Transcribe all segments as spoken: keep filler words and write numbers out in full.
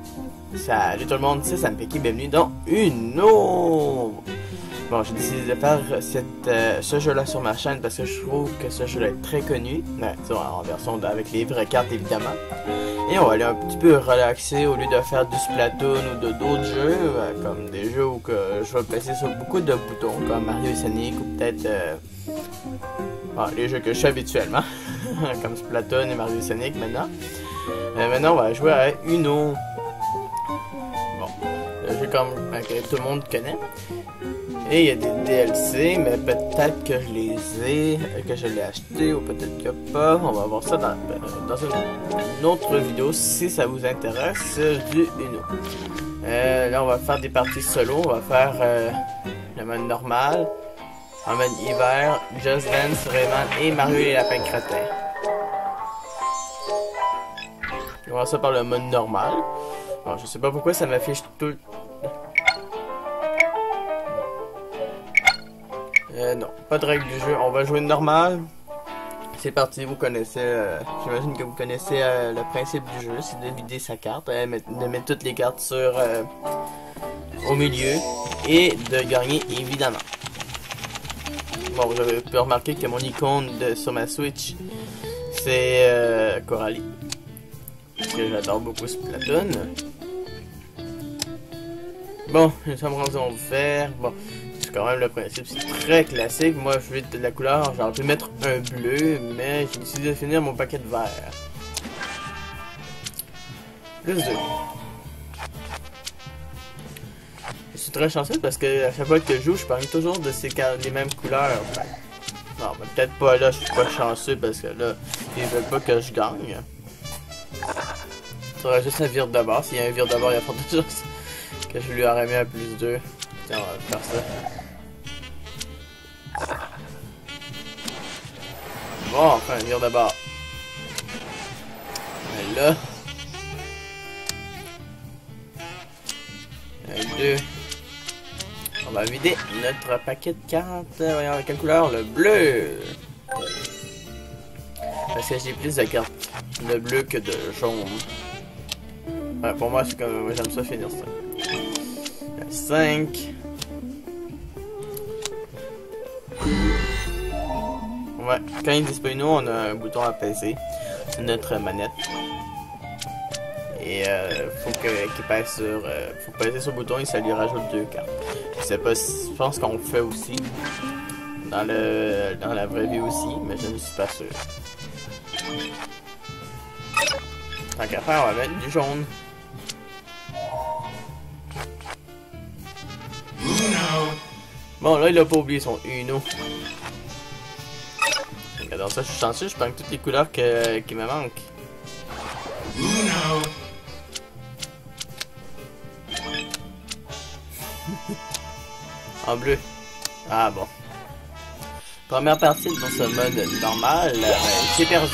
Salut tout le monde, c'est Sampeki, bienvenue dans Uno! Bon, j'ai décidé de faire cette, euh, ce jeu-là sur ma chaîne parce que je trouve que ce jeu-là est très connu. Ouais, en version avec les vraies cartes évidemment. Et on va aller un petit peu relaxer au lieu de faire du Splatoon ou de d'autres jeux, euh, comme des jeux où que je vais passer sur beaucoup de boutons, comme Mario et Sonic ou peut-être euh, ah, les jeux que je fais habituellement, comme Splatoon et Mario et Sonic maintenant. Euh, maintenant, on va jouer à Uno. Bon, le jeu comme euh, que tout le monde connaît. Et il y a des D L C, mais peut-être que je les ai, que je l'ai acheté ou peut-être que pas. On va voir ça dans, dans une, une autre vidéo si ça vous intéresse du Uno. Euh, là, on va faire des parties solo. On va faire euh, le mode normal, en mode hiver, Just Dance, Rayman et Mario et les lapins crétins. On va ça par le mode normal. Bon, je sais pas pourquoi ça m'affiche tout le Euh, non, pas de règle du jeu. On va jouer normal. C'est parti, vous connaissez, euh, j'imagine que vous connaissez euh, le principe du jeu, c'est de vider sa carte, euh, de mettre toutes les cartes sur euh, au milieu et de gagner évidemment. Bon, vous avez pu remarquer que mon icône de, sur ma Switch, c'est euh, Coralie, parce que j'adore beaucoup Splatoon. Bon, nous sommes rendus en vert. Bon, c'est quand même le principe, c'est très classique. Moi, je vais de la couleur, j'aurais pu mettre un bleu, mais j'ai décidé de finir mon paquet de vert. Plus deux. Je suis très chanceux parce que à chaque fois que je joue, je parle toujours de ces les mêmes couleurs. Ben, non, mais peut-être pas là, je suis pas chanceux parce que là, ils veulent pas que je gagne. Il faudrait juste un vire de bord. S'il y a un vire de bord, il y a pas de chance que je lui aurais mis un plus deux. Tiens, on va faire ça. Bon, enfin, un vire de bord. Et là. Un, deux. On va vider notre paquet de cartes. Voyons avec quelle couleur? Le bleu. Parce que j'ai plus de cartes de bleu que de jaune. Ouais, pour moi, c'est comme moi j'aime ça finir ça. cinq. Ouais, quand il dit pas Uno, on a un bouton à peser sur notre manette. Et euh, faut que qu'il pèse sur euh, faut peser sur le bouton et ça lui rajoute deux cartes. Je sais pas si, je pense qu'on le fait aussi dans le dans la vraie vie aussi, mais je ne suis pas sûr. Tant qu'à faire, on va mettre du jaune. Bon, là, il a pas oublié son Uno. Regardons ça, je suis chanceux, je prends toutes les couleurs que, qui me manquent. Uno. En bleu. Ah bon. Première partie dans ce mode normal, euh, j'ai perdu.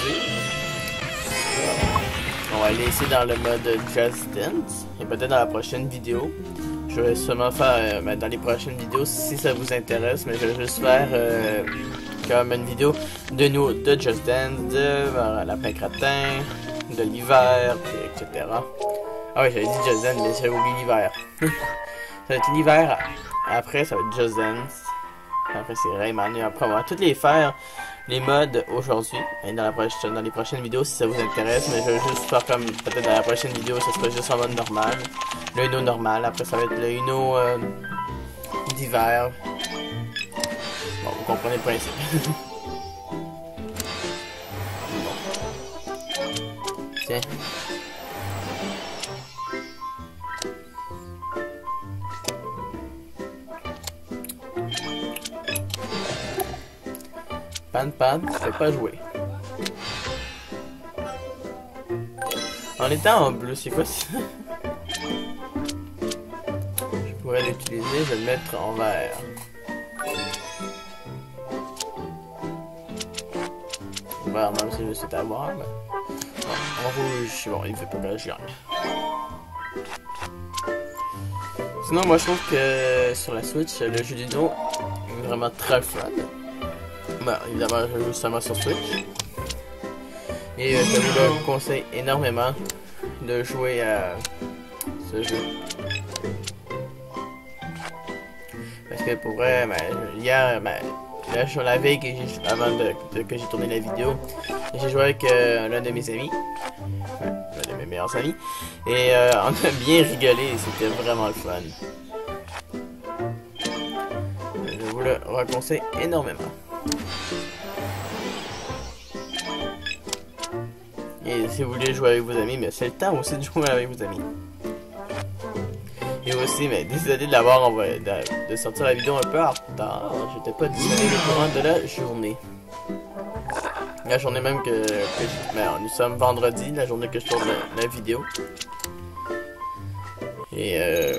On va aller essayer dans le mode Just Dance. Et peut-être dans la prochaine vidéo. Je vais sûrement faire euh, dans les prochaines vidéos si ça vous intéresse, mais je vais juste faire euh, comme une vidéo de nous, de Just Dance, de euh, Lapin Crétin, de l'hiver, et cetera. Ah oui, j'avais dit Just Dance, mais j'avais oublié l'hiver. Ça va être l'hiver, après ça va être Just Dance, après c'est Rayman, et après on va toutes les faire, les modes aujourd'hui, et dans, la prochaine, dans les prochaines vidéos si ça vous intéresse, mais je vais juste faire comme, peut-être dans la prochaine vidéo, ça sera juste en mode normal. Le Uno normal, après ça va être le Uno euh, d'hiver. Bon, vous comprenez le principe. Bon. Tiens. Pan pan, ça fait pas jouer. En étant en bleu, c'est quoi ça? Je pourrais l'utiliser, je vais le mettre en vert. Vert, même si je sais avoir, mais... Bon, en rouge, bon, il fait pas que je gagne. Sinon, moi je trouve que sur la Switch, le jeu d'Uno est vraiment très fun. Bon, évidemment, je joue seulement sur Switch. Et euh, je vous le conseille énormément de jouer à ce jeu. Parce que pour vrai, ben, hier, ben, là, sur la veille que j'ai, avant de, de, que j'ai tourné la vidéo, j'ai joué avec euh, l'un de mes amis, ouais, l'un de mes meilleurs amis, et euh, on a bien rigolé, c'était vraiment le fun. Je vous le reconseille énormément. Et si vous voulez jouer avec vos amis, mais c'est le temps aussi de jouer avec vos amis. Et aussi, mais désolé de l'avoir envoyé, de, de sortir la vidéo un peu en retard. J'étais pas disponible au courant de la journée. La journée même que, que ben, nous sommes vendredi, la journée que je tourne la, la vidéo. Et euh...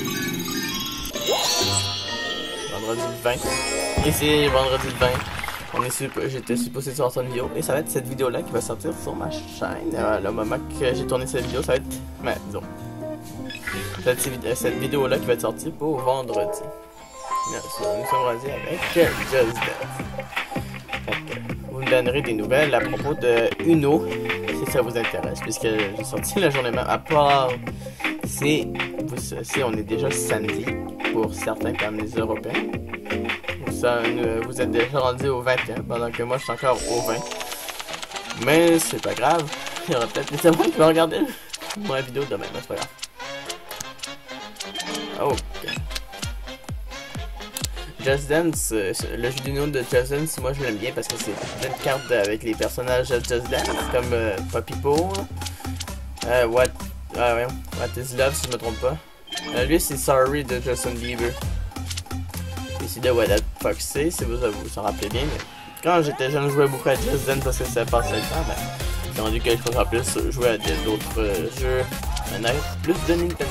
vendredi le vingt. Ici, vendredi le vingt. On est suppo j'étais supposé sortir une vidéo. Et ça va être cette vidéo-là qui va sortir sur ma chaîne. Euh, le moment que j'ai tourné cette vidéo, ça va être... Ben, disons... Cette, cette vidéo-là qui va être sortie pour vendredi. Nous sommes rendus avec Just Dance. Vous me donnerez des nouvelles à propos de Uno, si ça vous intéresse, puisque j'ai sorti la journée même. À part si, vous, si on est déjà samedi, pour certains comme les Européens. Ça, vous êtes déjà rendu au vingt et un, pendant que moi je suis encore au vingt. Mais c'est pas grave. Il y aura peut-être des témoins qui vont regarder ma vidéo demain, mais c'est pas grave. Ok. Just Dance, euh, le jeu d'Uno de Just Dance, moi je l'aime bien parce que c'est plein de cartes avec les personnages de Just Dance, comme euh, Poppy Po, euh, What, ah, ouais, What is Love si je me trompe pas. Euh, lui c'est Sorry de Justin Bieber. Ici de What the Fuck c'est, si vous vous en rappelez bien, mais quand j'étais jeune je jouais beaucoup à Just Dance parce que ça passait le temps, ben, j'ai rendu que je pourrais plus jouer à d'autres euh, jeux, plus de Nintendo.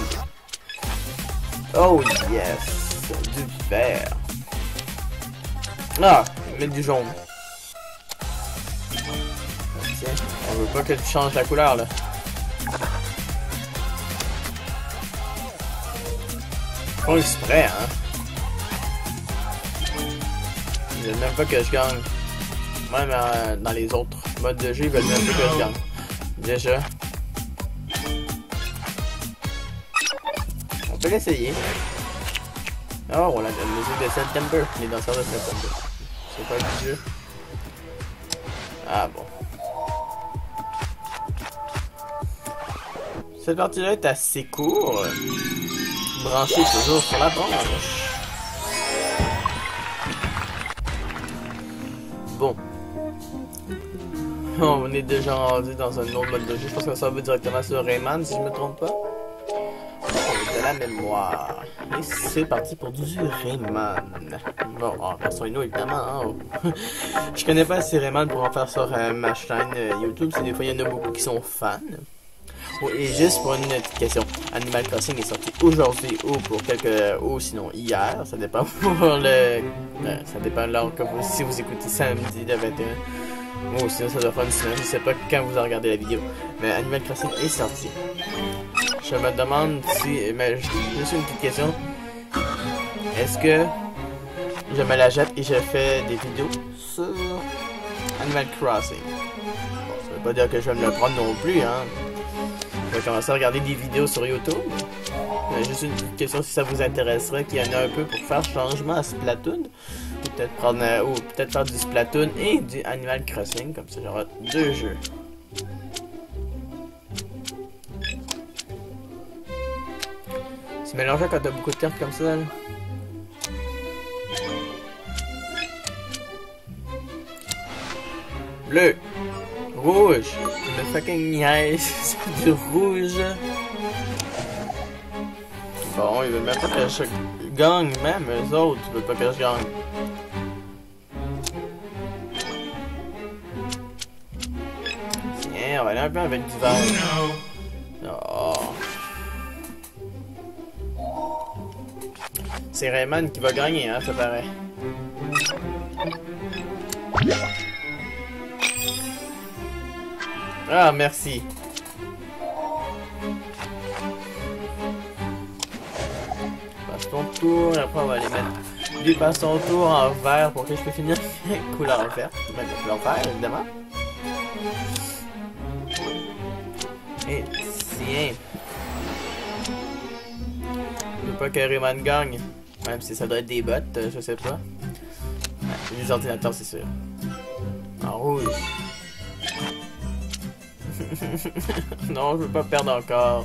Oh yes, du vert. Ah, mettre du jaune. Tiens, on veut pas que tu changes la couleur là. Pas exprès, hein. Ils veulent même pas que je gagne. Même euh, dans les autres modes de jeu, ils veulent même pas que je gagne. Déjà. On peut l'essayer. Oh, on a la musique de September, les danseurs de September. C'est pas du jeu. Ah bon. Cette partie-là est assez courte. Branché toujours sur la branche. Bon. On est déjà rendu dans un autre mode de jeu. Je pense que ça va directement sur Rayman si je me trompe pas. De la mémoire. Et c'est parti pour du Rayman. Bon, en version Uno évidemment. Hein. Je connais pas assez Rayman pour en faire sur euh, ma chaîne euh, YouTube. C'est des fois il y en a beaucoup qui sont fans. Oh, et juste pour une petite question, Animal Crossing est sorti aujourd'hui ou pour quelques ou sinon hier. Ça dépend pour le. Euh, ça dépend de l'heure que vous si vous écoutez samedi de vingt et un. Ou sinon ça doit faire une semaine. Je sais pas quand vous regardez la vidéo. Mais Animal Crossing est sorti. Je me demande si... Mais juste une petite question. Est-ce que je me la jette et je fais des vidéos sur Animal Crossing? Bon, ça veut pas dire que je vais me le prendre non plus, hein. Je vais commencer à regarder des vidéos sur YouTube. Mais juste une petite question si ça vous intéresserait qu'il y en a un peu pour faire changement à Splatoon. Ou peut-être prendre... Euh, ou peut-être faire du Splatoon et du Animal Crossing. Comme ça, j'aurai deux jeux. C'est mélangeant quand t'as beaucoup de cartes comme ça. Là. Bleu, rouge, le fucking niaise, c'est du rouge. Bon, ils veulent même pas que je gagne, même eux autres, ils veulent pas que je gagne. Tiens, on va aller un peu avec du vert. Oh. C'est Rayman qui va gagner, hein, ça paraît. Ah, merci. Passe ton tour, et après on va les mettre. Lui passe son tour en vert pour que je puisse finir couleur verte. Mettre la couleur vert, évidemment. Et tiens. pas que Rayman gagne. Même si ça doit être des bots, euh, je sais pas. Ouais, les ordinateurs, c'est sûr. En rouge. Non, je veux pas perdre encore.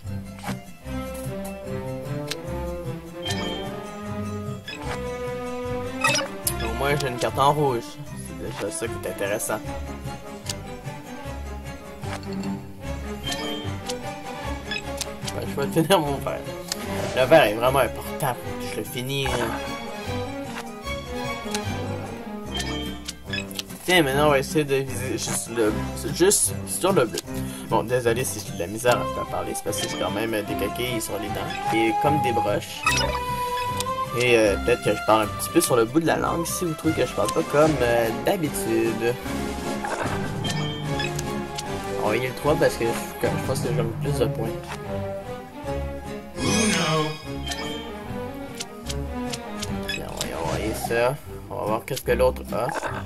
Au moins, j'ai une carte en rouge. C'est déjà ça qui est intéressant. Ouais, je vais tenir mon verre. Le verre est vraiment important. Je le finis. Tiens, maintenant on va essayer de viser juste le juste sur le bleu. Bon, désolé si j'ai de la misère à parler, c'est parce que j'ai quand même des coquilles sur les dents et comme des broches. Et euh, peut-être que je parle un petit peu sur le bout de la langue si vous trouvez que je parle pas comme euh, d'habitude. On va y aller le trois parce que je, je pense que j'aime plus de points. Tiens, on va y envoyer ça. On va voir qu'est-ce que l'autre a.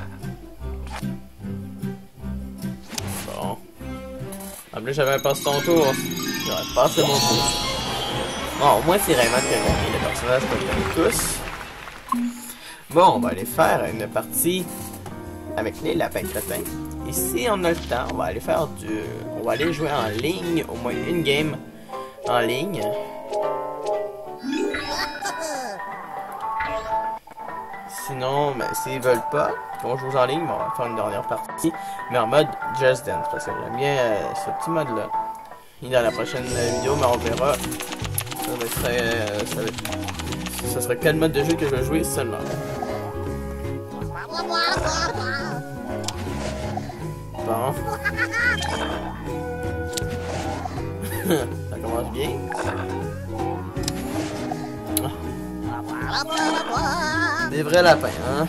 Bon. En plus, j'avais passé ton tour. J'aurais passé mon tour. Bon, au moins, c'est Rayman qui a gagné le personnage que j'aime tous. Bon, on va aller faire une partie avec les lapins crétins. Et si on a le temps, on va aller faire du... On va aller jouer en ligne, au moins une game en ligne. Sinon, ben, s'ils veulent pas qu'on joue en ligne, ben, on va faire une dernière partie, mais en mode Just Dance, parce que j'aime bien euh, ce petit mode-là. Et dans la prochaine vidéo, mais on verra. Ça va être, euh, ça va être... Ça sera quel mode de jeu que je vais jouer seulement. Bon. Ça commence bien. Des vrais lapins, hein?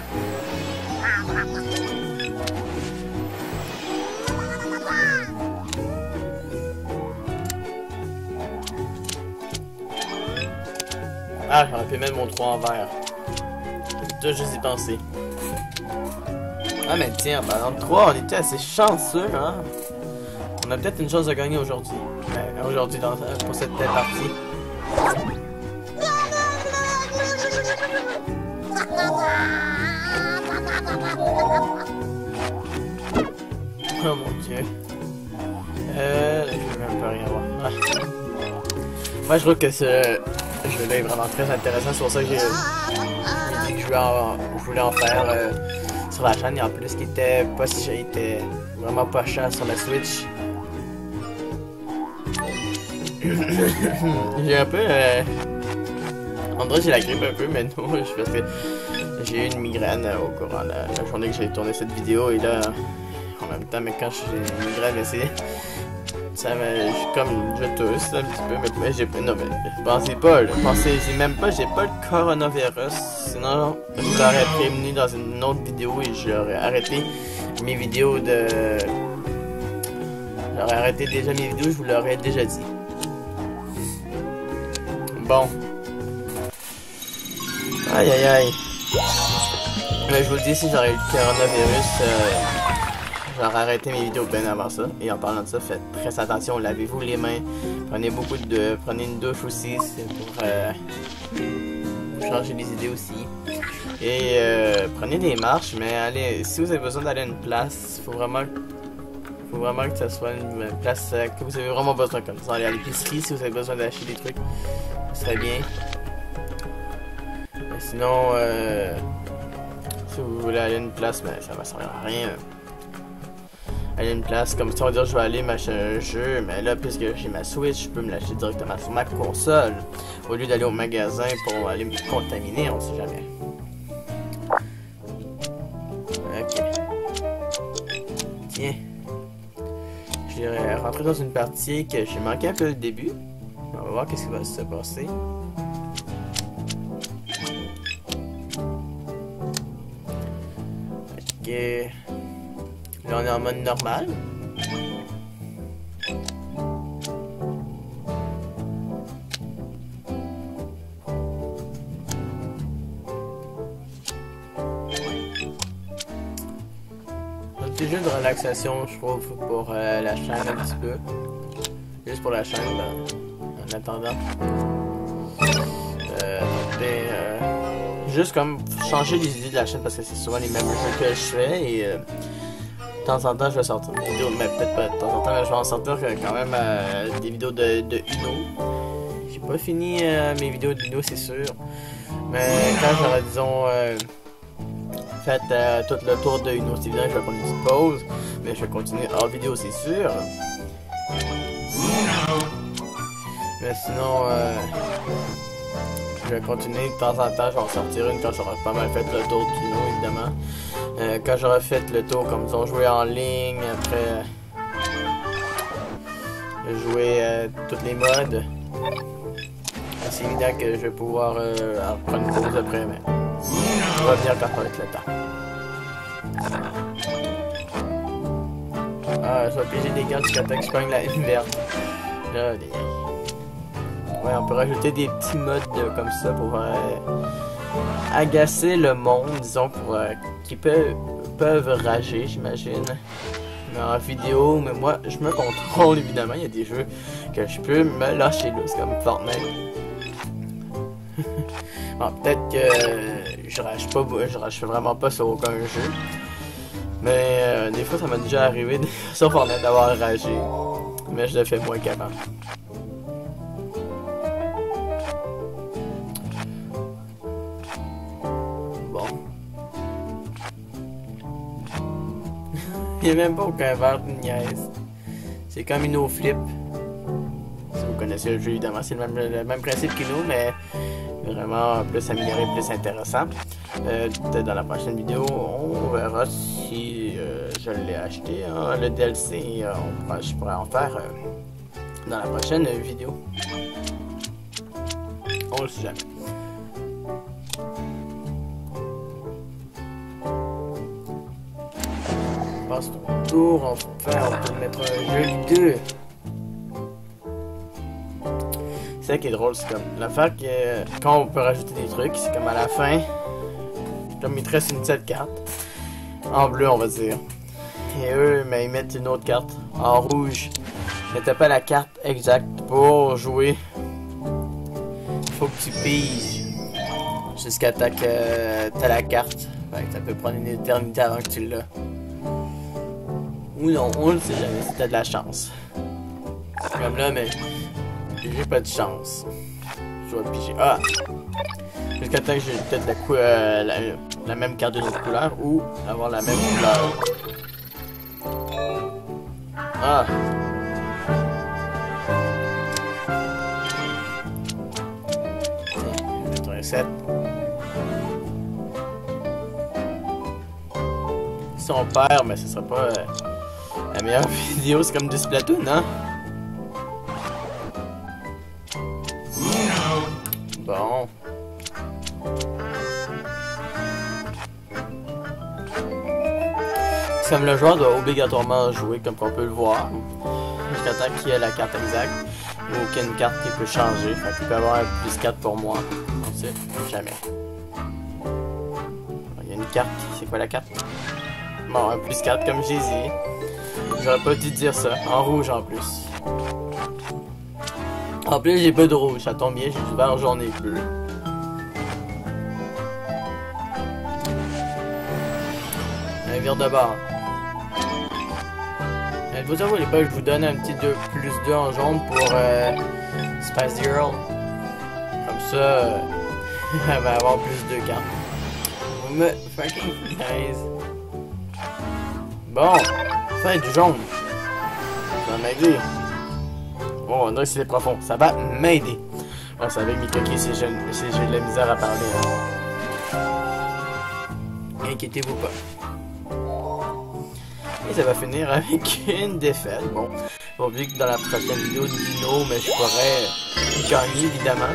Ah, j'aurais pu mettre mon trois en vert. J'ai déjà juste y pensé. Ah, mais tiens, en parlant de trois, on était assez chanceux, hein? On a peut-être une chance de gagner aujourd'hui. Ben, aujourd'hui, dans, pour cette partie. Oh mon dieu. Euh, je vais même pas rien voir. Ah. Moi, je trouve que ce jeu-là est vraiment très intéressant. C'est pour ça que j'ai dit que je voulais en, je voulais en faire euh, sur la chaîne. Et en plus, qui était pas si il était vraiment pas cher sur la Switch. J'ai un peu. Euh... En vrai, j'ai la grippe un peu, mais non, je parce que j'ai eu une migraine euh, au courant de la, la journée que j'ai tourné cette vidéo. Et là, en même temps, mais quand j'ai une migraine, mais c'est. Ça me. Comme je tousse un petit peu, mais, mais j'ai. Non, mais pensez pas, là, pensez même pas, j'ai pas le coronavirus. Sinon, je l'aurais prévenu dans une autre vidéo et j'aurais arrêté mes vidéos de. J'aurais arrêté déjà mes vidéos, je vous l'aurais déjà dit. Bon. Aïe aïe aïe. Mais je vous le dis, si j'aurais eu le coronavirus, euh, j'aurais arrêté mes vidéos bien avant ça. Et en parlant de ça, faites très attention, lavez-vous les mains. Prenez beaucoup de. Prenez une douche aussi, c'est pour euh, changer les idées aussi. Et euh, prenez des marches, mais allez, si vous avez besoin d'aller à une place, il faut vraiment. Faut vraiment que ça soit une place euh, que vous avez vraiment besoin, comme ça. Allez à l'épicerie si vous avez besoin d'acheter des trucs. Ce serait bien. Mais sinon, euh, si vous voulez aller à une place, ben, ça va servir à rien. Aller à une place, comme ça, on va dire je vais aller m'acheter un jeu, mais là, puisque j'ai ma Switch, je peux me l'acheter directement sur ma console, au lieu d'aller au magasin pour aller me contaminer, on sait jamais. Ok. Tiens. Je vais rentrer dans une partie que j'ai manqué un peu le début. On va voir qu'est-ce qui va se passer. Ok. Là, on est en mode normal. Un petit jeu de relaxation, je trouve, pour euh, la chaîne un petit peu. Juste pour la chaîne, ben, en attendant. Euh, attendez, euh, juste comme changer les idées de la chaîne parce que c'est souvent les mêmes jeux que je fais et euh, de temps en temps je vais sortir une vidéo, mais peut-être pas de temps en temps, mais je vais en sortir quand même euh, des vidéos de, de Uno. J'ai pas fini euh, mes vidéos d'Uno, c'est sûr. Mais quand j'aurai, disons, euh, fait euh, tout le tour de Uno, c'est évident que je vais prendre une petite pause. Mais je vais continuer hors vidéo, c'est sûr. Mais sinon, euh, je vais continuer de temps en temps. Je vais en sortir une quand j'aurai pas mal fait le tour d'Uno, évidemment. Euh, quand j'aurai fait le tour, comme ils ont joué en ligne, après euh, jouer euh, toutes les modes. C'est évident que je vais pouvoir euh, prendre une pause après, mais je vais revenir quand avec le temps. Ah, je vais piéger des gants jusqu'à temps que je prenne la ligne verte. Là, des... Ouais, on peut rajouter des petits modes euh, comme ça pour euh, agacer le monde, disons, pour euh, qu'ils peuvent, peuvent rager, j'imagine. Mais en vidéo, mais moi, je me contrôle, évidemment. Il y a des jeux que je peux me lâcher là, c'est comme Fortnite. Bon, peut-être que euh, je rage pas, je rage vraiment pas sur aucun jeu. Mais euh, des fois ça m'a déjà arrivé de, sur Fortnite d'avoir ragé. Mais je le fais moins qu'avant. Bon. Il n'y a même pas aucun verre de niaise. C'est comme une eau flip. Si vous connaissez le jeu, évidemment, c'est le même, le même principe que nous, mais vraiment plus amélioré, plus intéressant. Euh, Peut-être dans la prochaine vidéo, on verra si euh, je l'ai acheté. Hein, le D L C, euh, on pourra, je pourrais en faire euh, dans la prochaine vidéo. On le sait jamais. On passe ton tour, on fait, on peut mettre un jeu deux. C'est ça qui est drôle, c'est comme l'affaire que quand on peut rajouter des trucs, c'est comme à la fin, comme il te reste une seule carte, en bleu on va dire, et eux, mais ils mettent une autre carte en rouge. Mais t'as pas la carte exacte pour jouer. Faut que tu piges jusqu'à temps que t'as la carte. Fait que ça peut prendre une éternité avant que tu l'as. Ou non, on le sait jamais si t'as de la chance. Comme là, mais j'ai pas de chance. Je vais piger. Ah! Jusqu'à temps que j'ai peut-être la, euh, la, la même carte d'une autre couleur ou avoir la même couleur. Ah! Je vais mettre un sept. Si on perd, mais ce sera pas euh, la meilleure vidéo. C'est comme du Splatoon, hein? Bon. Comme le joueur doit obligatoirement jouer, comme on peut le voir, jusqu'à temps qu'il y ait la carte exacte, ou qu'il y ait une carte qui peut changer. Fait qu'il peut avoir un plus quatre pour moi. On sait jamais. Il y a une carte. C'est quoi la carte? Bon, un plus quatre comme j'ai dit. J'aurais pas dû dire ça. En rouge en plus. En plus, j'ai pas de rouge, ça tombe bien, j'ai du vert, jaune et bleu. Un vire de bord. Il faut savoir, les je vous donne un petit deux plus deux en jaune pour euh, Spice Girl. Comme ça, euh, elle va avoir plus deux cartes. Vous me fucking nice. Bon, ça du jaune. Ça va m'aider. Bon, on dirait que c'est profond. Ça va m'aider. Bon, c'est avec mes coquilles si j'ai de la misère à parler. Inquiétez-vous pas. Et ça va finir avec une défaite. Bon, faut oublier que dans la prochaine vidéo de Dino, mais je pourrais gagner évidemment.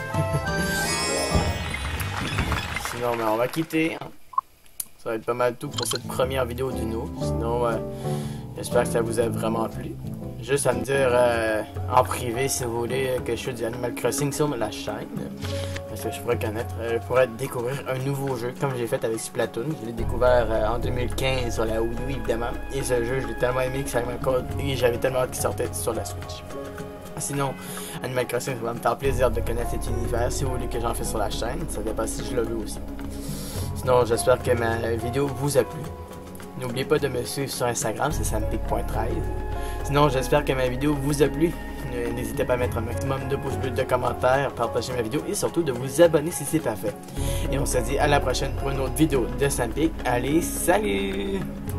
Sinon, mais on va quitter. Hein. Ça va être pas mal tout pour cette première vidéo du Dino. Sinon, euh, j'espère que ça vous a vraiment plu. Juste à me dire euh, en privé si vous voulez que je fasse du Animal Crossing sur la chaîne. Parce que je pourrais connaître, euh, je pourrais découvrir un nouveau jeu comme j'ai fait avec Splatoon. Je l'ai découvert euh, en deux mille quinze sur la Wii U évidemment. Et ce jeu, je l'ai tellement aimé que ça m'a et j'avais tellement hâte qu'il sortait sur la Switch. Sinon, Animal Crossing, ça va me faire plaisir de connaître cet univers. Si vous voulez que j'en fasse sur la chaîne, ça dépend si je le veux aussi. Sinon, j'espère que ma vidéo vous a plu. N'oubliez pas de me suivre sur Instagram, c'est sampic point treize. Sinon, j'espère que ma vidéo vous a plu. N'hésitez pas à mettre un maximum de pouces bleus, de commentaires, partager ma vidéo et surtout de vous abonner si c'est pas fait. Et on se dit à la prochaine pour une autre vidéo de Sampic. Allez, salut!